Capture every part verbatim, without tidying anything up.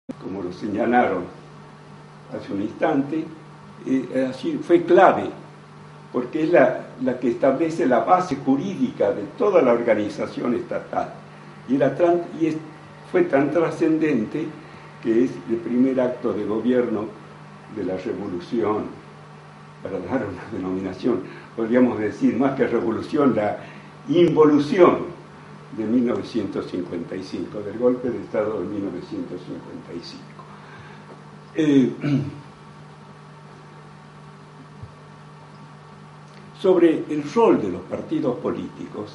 como lo señalaron hace un instante, eh, así fue clave, porque es la, la que establece la base jurídica de toda la organización estatal. Y, era tran, y es, fue tan trascendente que es el primer acto de gobierno de la revolución, para dar una denominación, podríamos decir, más que revolución, la involución de mil novecientos cincuenta y cinco, del golpe de Estado de mil novecientos cincuenta y cinco. Eh, sobre el rol de los partidos políticos,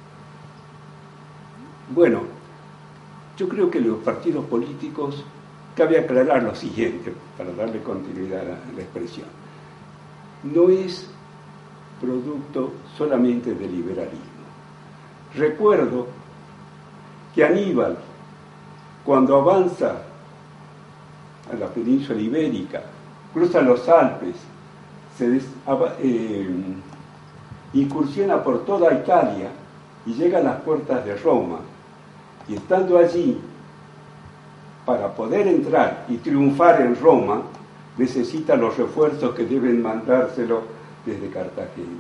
bueno, yo creo que los partidos políticos, cabe aclarar lo siguiente, para darle continuidad a la expresión, no es producto solamente del liberalismo. Recuerdo que Aníbal, cuando avanza a la península ibérica, cruza los Alpes, se des, eh, incursiona por toda Italia y llega a las puertas de Roma, y estando allí, para poder entrar y triunfar en Roma, necesita los refuerzos que deben mandárselo desde Cartagena.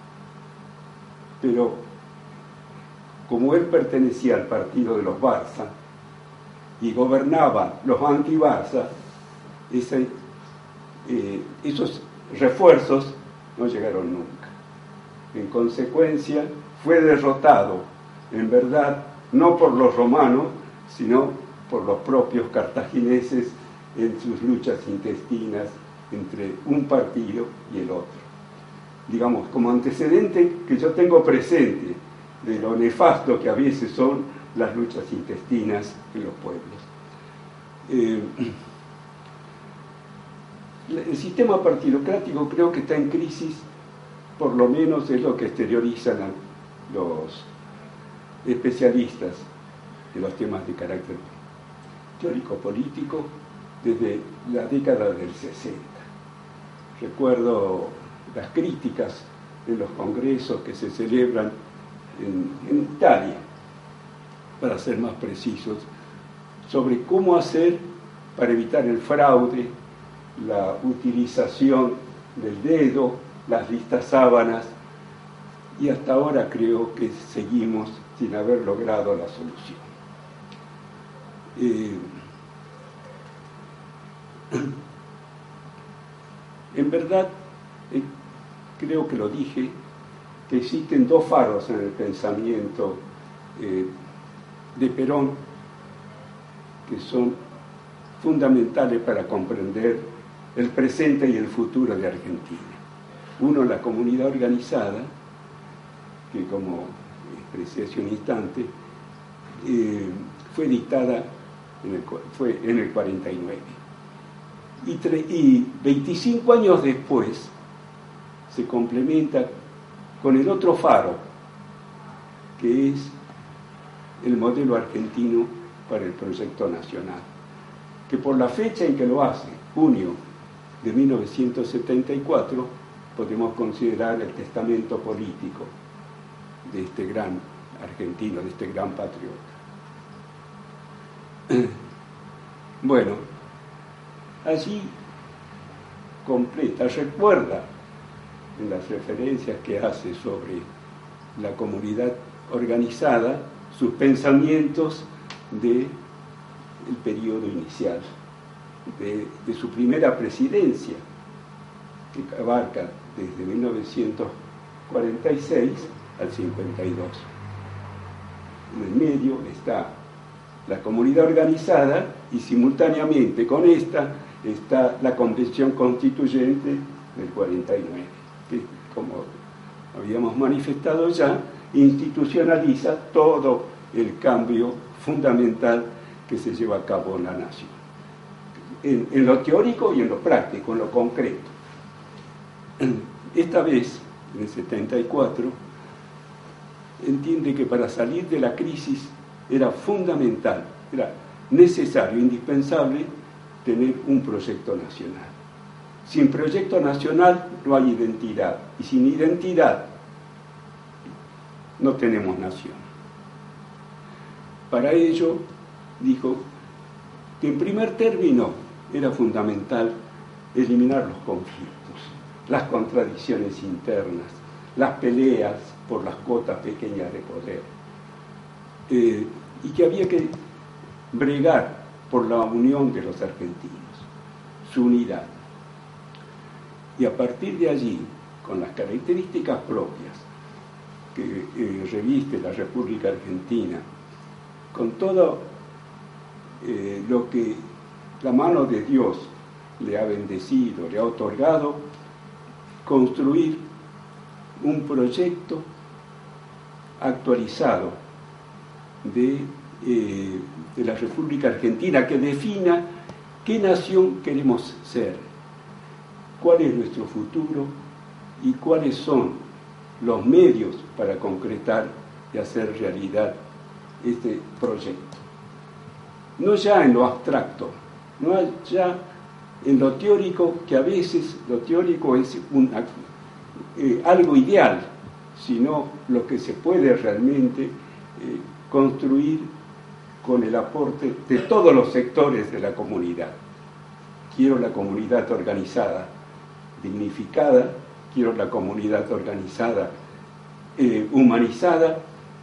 Pero como él pertenecía al partido de los Barça y gobernaban los anti-Barça, ese, eh, esos refuerzos no llegaron nunca. En consecuencia, fue derrotado, en verdad, no por los romanos, sino por los propios cartagineses en sus luchas intestinas entre un partido y el otro. Digamos, como antecedente que yo tengo presente de lo nefasto que a veces son las luchas intestinas en los pueblos. Eh, el sistema partidocrático creo que está en crisis, por lo menos es lo que exteriorizan los especialistas de los temas de carácter teórico-político desde la década del sesenta. Recuerdo las críticas de los congresos que se celebran en, en Italia, para ser más precisos, sobre cómo hacer para evitar el fraude, la utilización del dedo, las listas sábanas, y hasta ahora creo que seguimos sin haber logrado la solución. Eh, en verdad, eh, creo que lo dije, que existen dos faros en el pensamiento eh, de Perón que son fundamentales para comprender el presente y el futuro de Argentina. Uno, la comunidad organizada, que como expresé hace un instante, eh, fue dictada en el, fue en el cuarenta y nueve. Y, tre, y veinticinco años después se complementa con el otro faro, que es el modelo argentino para el proyecto nacional, que por la fecha en que lo hace, junio de mil novecientos setenta y cuatro, podemos considerar el testamento político de este gran argentino, de este gran patriota. Bueno, allí completa, recuerda en las referencias que hace sobre la comunidad organizada sus pensamientos del periodo inicial, de, de su primera presidencia, que abarca desde mil novecientos cuarenta y seis al cincuenta y dos. En el medio está la comunidad organizada y simultáneamente con esta está la Convención Constituyente del cuarenta y nueve, que, como habíamos manifestado ya, institucionaliza todo el cambio fundamental que se lleva a cabo en la nación, en, en lo teórico y en lo práctico, en lo concreto. Esta vez, en el setenta y cuatro, entiende que para salir de la crisis era fundamental, era necesario, indispensable, tener un proyecto nacional. Sin proyecto nacional no hay identidad, y sin identidad no tenemos nación. Para ello, dijo, que en primer término era fundamental eliminar los conflictos, las contradicciones internas, las peleas por las cotas pequeñas de poder, eh, y que había que bregar por la unión de los argentinos, su unidad. Y a partir de allí, con las características propias que eh, reviste la República Argentina, con todo eh, lo que la mano de Dios le ha bendecido, le ha otorgado, construir un proyecto actualizado de, eh, de la República Argentina que defina qué nación queremos ser, cuál es nuestro futuro y cuáles son los medios para concretar y hacer realidad este proyecto. No ya en lo abstracto, no ya en lo teórico, que a veces lo teórico es una, eh, algo ideal, sino lo que se puede realmente eh, construir con el aporte de todos los sectores de la comunidad. Quiero la comunidad organizada, dignificada, quiero la comunidad organizada, eh, humanizada,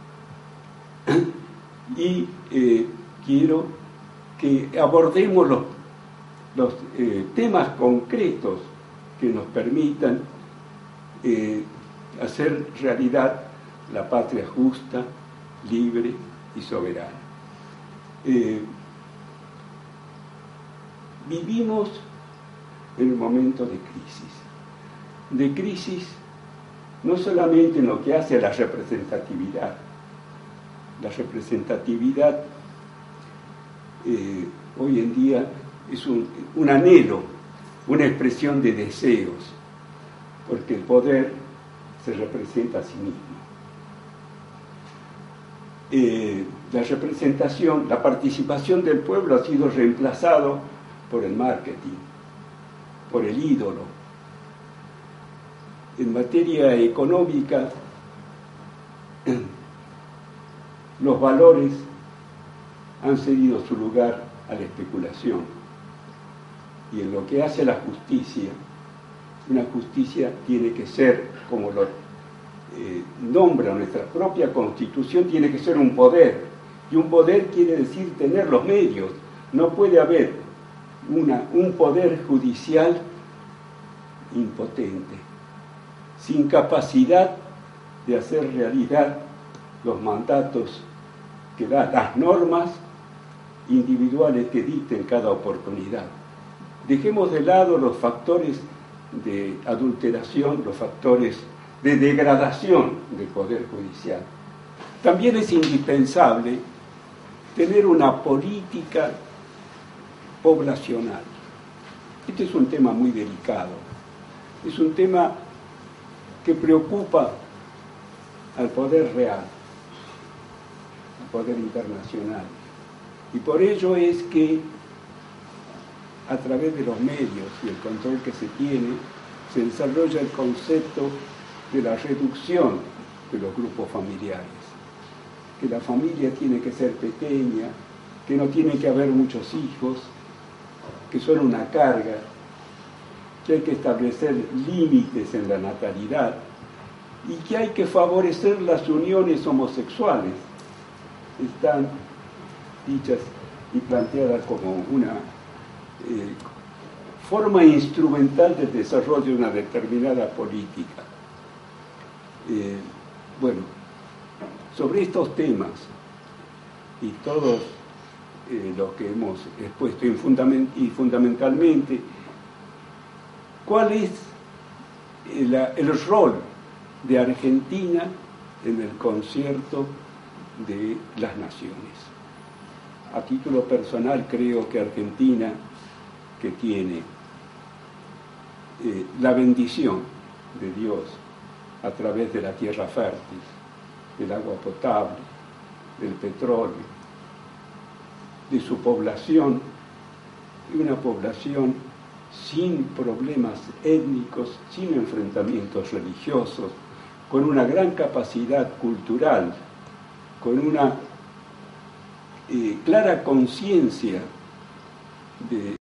y eh, quiero que abordemos los, los eh, temas concretos que nos permitan eh, hacer realidad la patria justa, libre y soberana. Eh, vivimos en un momento de crisis, de crisis no solamente en lo que hace a la representatividad. La representatividad eh, hoy en día es un, un anhelo, una expresión de deseos, porque el poder se representa a sí mismo. Eh, la representación, la participación del pueblo ha sido reemplazado por el marketing, por el ídolo. En materia económica, los valores han cedido su lugar a la especulación. Y en lo que hace a la justicia, una justicia tiene que ser, como lo eh, nombra nuestra propia Constitución, tiene que ser un poder. Y un poder quiere decir tener los medios. No puede haber una, un poder judicial impotente, sin capacidad de hacer realidad los mandatos que dan las normas individuales que dicten cada oportunidad. Dejemos de lado los factores de adulteración, los factores de degradación del Poder Judicial. También es indispensable tener una política poblacional. Este es un tema muy delicado. Es un tema que preocupa al poder real, al poder internacional. Y por ello es que, a través de los medios y el control que se tiene, se desarrolla el concepto de la reducción de los grupos familiares. Que la familia tiene que ser pequeña, que no tiene que haber muchos hijos, que son una carga, que hay que establecer límites en la natalidad y que hay que favorecer las uniones homosexuales. Están dichas y planteadas como una eh, forma instrumental del desarrollo de una determinada política. Eh, bueno, sobre estos temas y todos eh, los que hemos expuesto y, fundament y fundamentalmente, ¿cuál es el, el rol de Argentina en el concierto de las naciones? A título personal, creo que Argentina, que tiene eh, la bendición de Dios a través de la tierra fértil, del agua potable, del petróleo, de su población, y una población sin problemas étnicos, sin enfrentamientos religiosos, con una gran capacidad cultural, con una eh, clara conciencia de